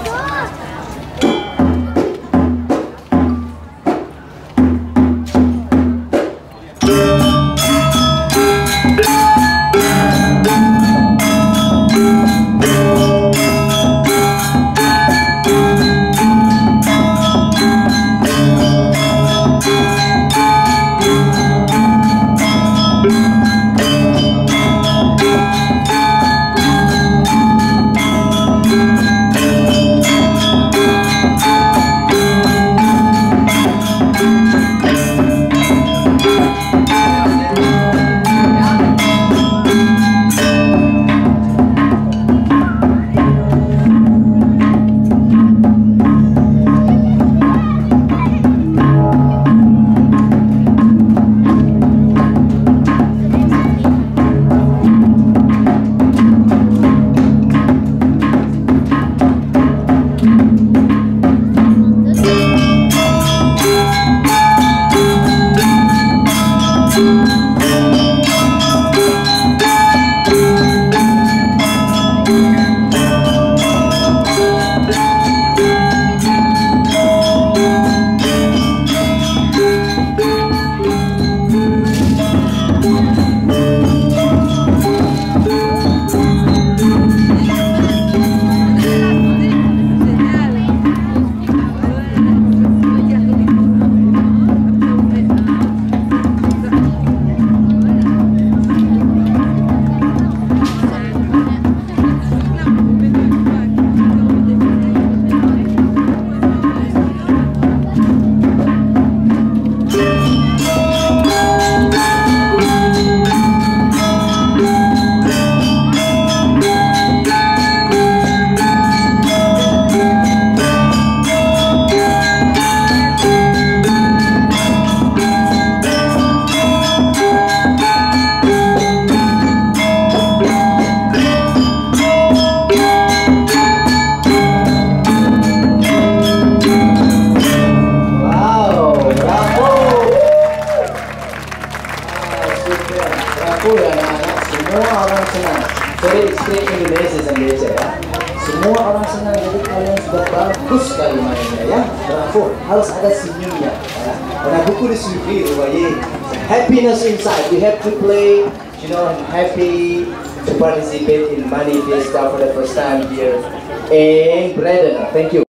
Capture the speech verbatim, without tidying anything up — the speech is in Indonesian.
Aku ya anak-anak, semua orang senang. Sorry, speak Indonesia sendiri ya. Semua orang senang, jadi kalian sudah bagus sekali mainnya ya. Bravo, harus ada senyumnya. Ya. Karena buku disuruh rupanya happiness inside. We have to play, you know, happy to participate in Money Fiesta for the first time here in Braden. Thank you.